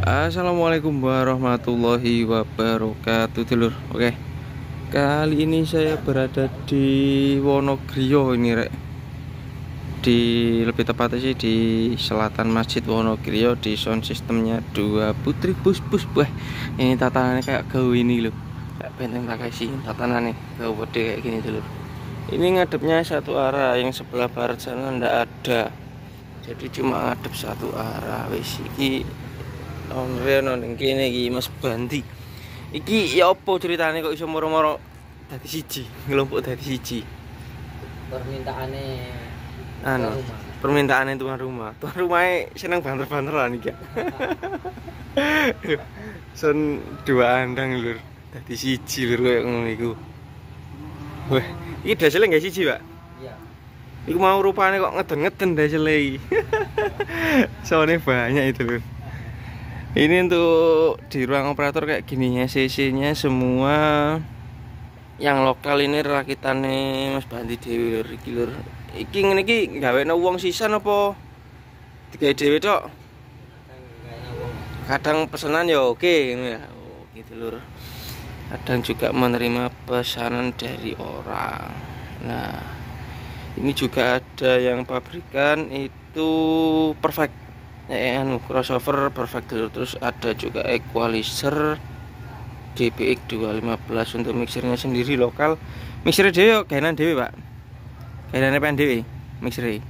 Assalamualaikum warahmatullahi wabarakatuh, dulur. Oke, kali ini saya berada di Wonogriya ini, rek. Di lebih tepatnya sih di selatan Masjid Wonogriya, di sound sistemnya 2 Putri Bus. Wah, ini tatanannya kayak gawe ini loh, kayak Benteng Takeshi. Tatanannya gawe gede kayak gini, dulur. Ini ngadepnya satu arah, yang sebelah barat sana ndak ada, jadi cuma ngadep satu arah. Wis iki onreno ning kene iki Mas Bandi. Iki ya apa ceritane kok iso moro-moro dadi siji, ngelompok dadi siji? Permintaane Permintaane tuan rumah. Tuan rumahnya seneng banter-banteran iki. Son dua andang lur, dadi siji lur koyo ngono iku. Wah, iki dasile nggak siji, Pak? Iya. Iku mau rupane kok ngeden-ngeden dasile iki. Soalnya banyak itu lur. Ini untuk di ruang operator kayak gini ya, CC-nya semua yang lokal ini rakitannya Mas Bandi Dewi lur. Iki lur. Iki ngene iki gawene wong sisan apa digawe dhewe tok? Kadang pesanan ya oke ngono ya. Oh, gitu lur. Kadang juga menerima pesanan dari orang. Nah, ini juga ada yang pabrikan itu perfect. Crossover perfect dulu. Terus ada juga equalizer DBX 215 untuk mixernya sendiri lokal. Mixernya dewe gainan dewe, Pak. Gainannya pengen dewe mixernya.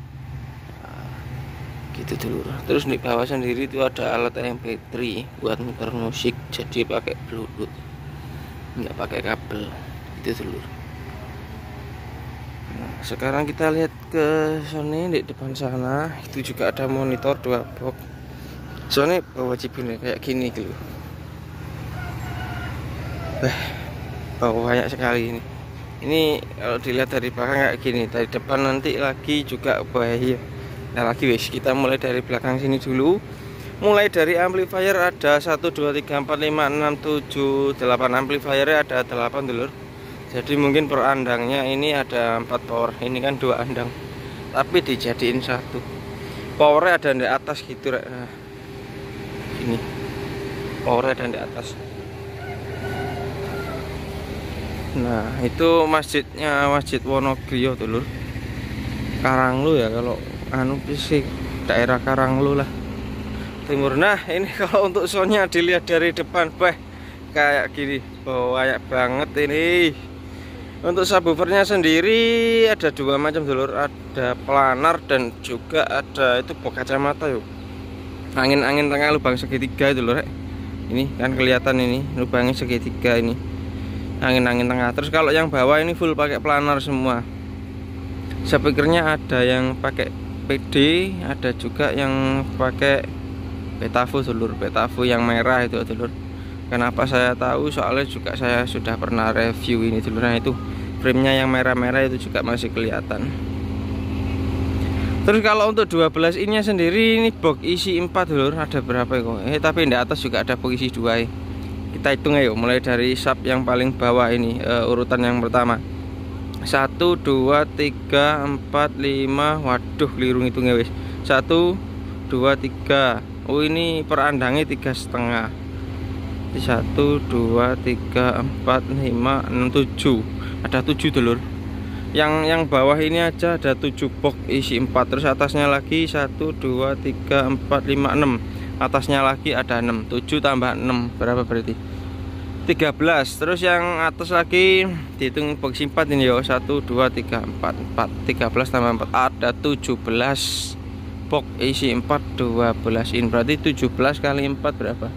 Gitu dulu. Terus di bawah sendiri itu ada alat MP3 buat muter musik, jadi pakai Bluetooth, nggak pakai kabel. Gitu dulu. Nah, sekarang kita lihat ke sini di depan sana, itu juga ada monitor 2 box. Soalnya wajibnya kayak gini gitu. Banyak sekali ini. Ini kalau dilihat dari belakang kayak gini, dari depan nanti lagi juga bahaya. Nah lagi wis, kita mulai dari belakang sini dulu. Mulai dari amplifier ada 1, 2, 3, 4, 5, 6, 7, 8 amplifiernya ada 8 dulur. Jadi mungkin per andangnya ini ada 4 power. Ini kan 2 andang, tapi dijadiin 1. Powernya ada di atas gitu. Nah, ini powernya ada di atas. Nah itu masjidnya, Masjid Wonogriya dulur. Karanglo ya, kalau anu fisik daerah Karanglo lah, timur. Nah ini kalau untuk soundnya dilihat dari depan, kayak gini, banyak banget ini. Untuk subwoofernya sendiri ada 2 macam dulur, ada planar dan juga ada itu box kacamata yuk. Angin tengah lubang segitiga itu lho, ini kan kelihatan ini lubangnya segitiga ini, angin tengah. Terus kalau yang bawah ini full pakai planar semua. Speakernya ada yang pakai PD, ada juga yang pakai Betavo dulur, Betavo yang merah itu dulur. Kenapa saya tahu? Soalnya juga saya sudah pernah review ini dulur. Nah itu frame-nya yang merah-merah itu juga masih kelihatan. Terus kalau untuk 12 innya sendiri ini box isi 4 dulur. Ada berapa kok? Tapi di atas juga ada box isi 2. Kita hitung ayo, mulai dari sub yang paling bawah ini, urutan yang pertama. 1, 2, 3, 4, 5. Waduh, keliru ngitungnya wis. 1, 2, 3. Oh ini per andangnya 3,5. 1, 2, 3, 4, 5, 6, 7. Ada 7 dulur. Yang bawah ini aja ada 7 box isi 4. Terus atasnya lagi 1, 2, 3, 4, 5, 6. Atasnya lagi ada 6. 7 tambah 6 berapa berarti? 13. Terus yang atas lagi dihitung box 4 ini yo. 1, 2, 3, 4. 13 tambah 4 ada 17 box isi 4, 12 in. Berarti 17 kali 4 berapa?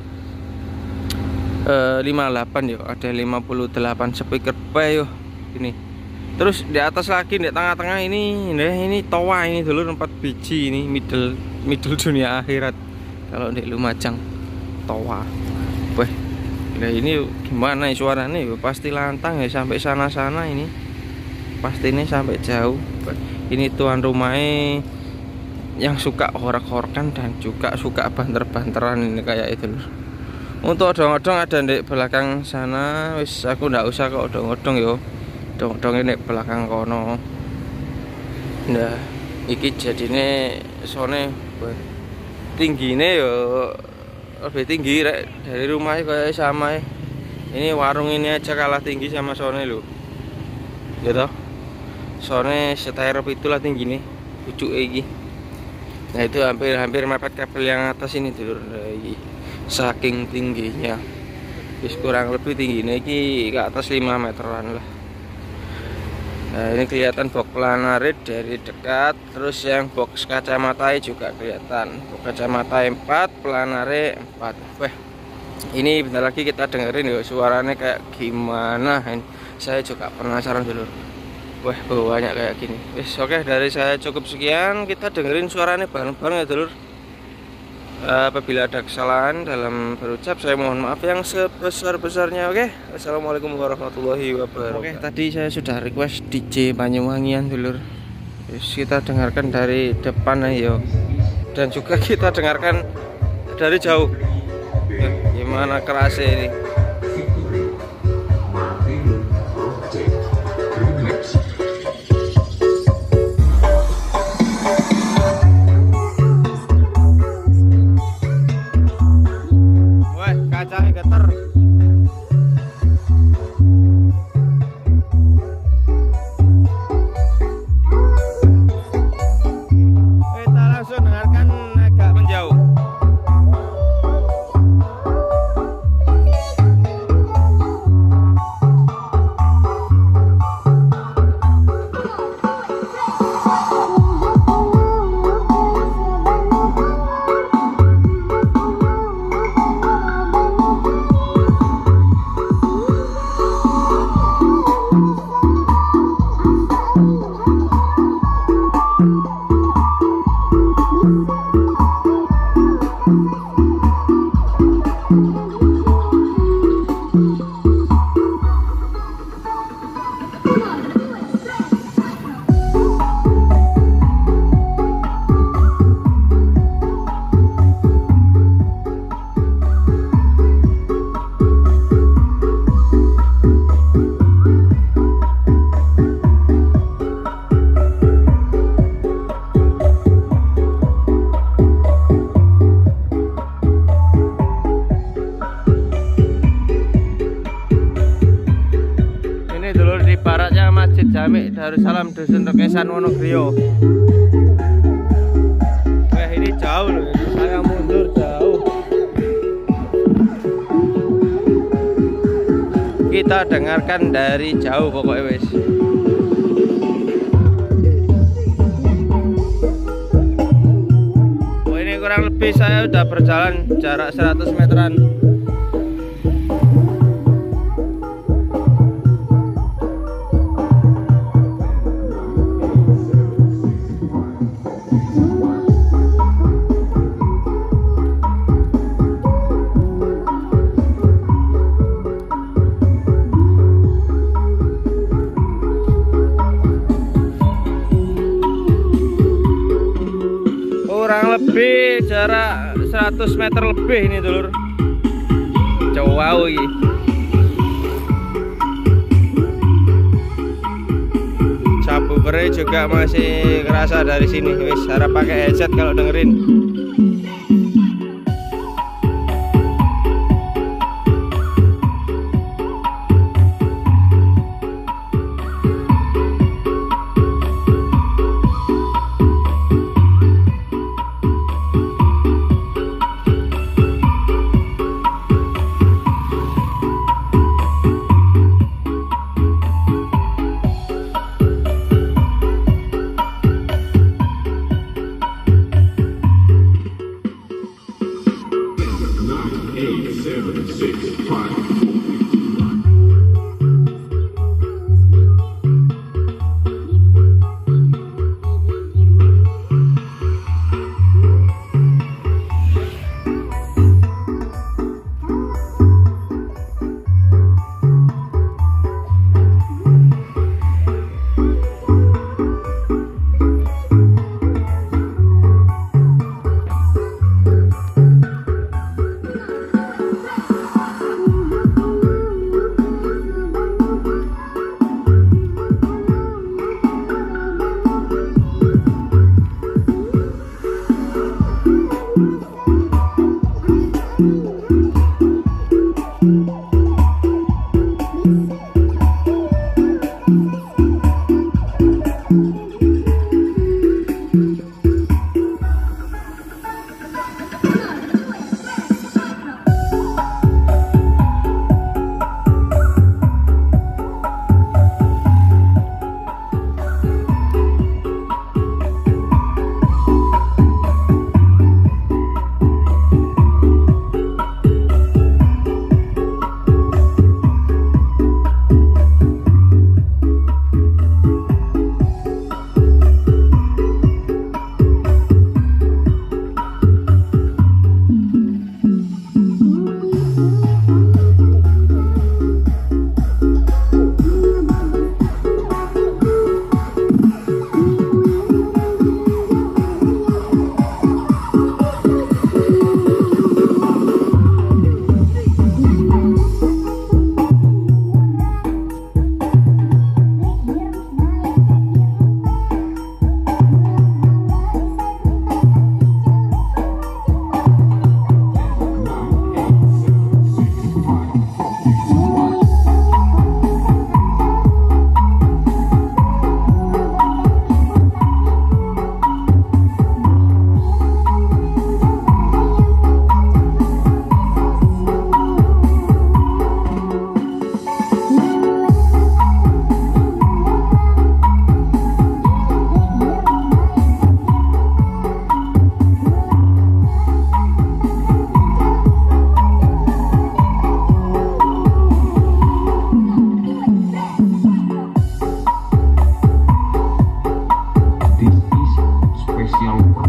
58 yo, ada 58 speaker yo ini. Terus di atas lagi di tengah-tengah ini toa ini dulu 4 biji ini, middle dunia akhirat kalau di Lumajang toa. Wah, nah ini gimana suaranya ya, pasti lantang ya sampai sana-sana ini, pasti ini sampai jauh. Ini tuan rumahnya yang suka horak-horakan dan juga suka banter-banteran ini kayak itu loh. Untuk odong-odong ada di belakang sana. Wis aku ndak usah kok odong-odong yo. Odong-odong ini belakang kono. Nah, iki jadine sone tinggine yo lebih tinggi rek. Dari rumahnya kayak sama ya. Ini warung ini aja kalah tinggi sama sone lo. Gitu. Sone setero itulah tinggi nih. Pucuk iki. Nah itu hampir mepet kabel yang atas ini dulur. Saking tingginya. Wis kurang lebih tinggi iki ke atas 5 meteran lah. Nah ini kelihatan box planare dari dekat. Terus yang box kacamata juga kelihatan. Box kacamata 4, planare 4. Wah, ini bentar lagi kita dengerin ya suaranya kayak gimana. Saya juga penasaran dulu. Wah bawahnya kayak gini. Wis oke, dari saya cukup sekian. Kita dengerin suaranya bareng-bareng ya dulur. Apabila ada kesalahan dalam berucap, saya mohon maaf yang sebesar-besarnya. Oke, assalamualaikum warahmatullahi wabarakatuh. Oke, tadi saya sudah request DJ Banyuwangian dulur. Kita dengarkan dari depan ayo, dan juga kita dengarkan dari jauh. Gimana kerasnya ini? Kacanya geter. Kita langsung dengarkan agak menjauh. Baratnya Masjid Jami Darussalam Dusun Rekesan Wonogriya. Wah ini jauh loh, saya mundur jauh. Kita dengarkan dari jauh pokoknya wes. Oh ini kurang lebih saya udah berjalan jarak 100 meteran. Kurang lebih jarak 100 meter lebih ini dulur. Jauh ini. Subwoofernya juga masih kerasa dari sini. Wis harap pakai headset kalau dengerin.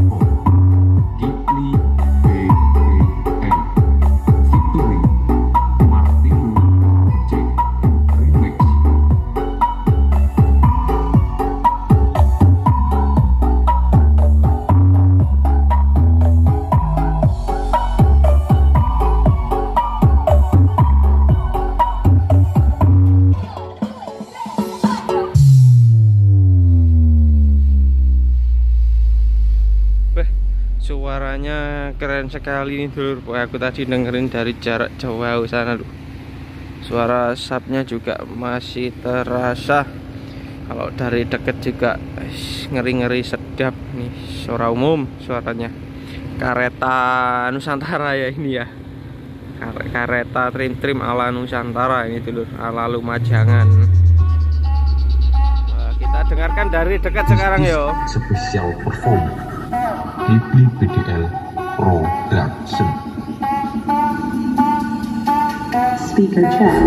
Kipli BBL featuring Martino J Remix. Suaranya keren sekali nih dulur. Pokoknya aku tadi dengerin dari jarak jauh sana loh. Suara sapnya juga masih terasa. Kalau dari deket juga ngeri-ngeri sedap nih. Suara umum suaranya. Kareta Nusantara ya ini ya. Kareta trim-trim ala Nusantara ini dulur, ala Lumajangan. Nah, kita dengarkan dari dekat sekarang yo. Spesial perform Kipli BDL Production. Speaker check.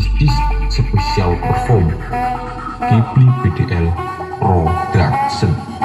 Spesial perform Kipli BDL Production.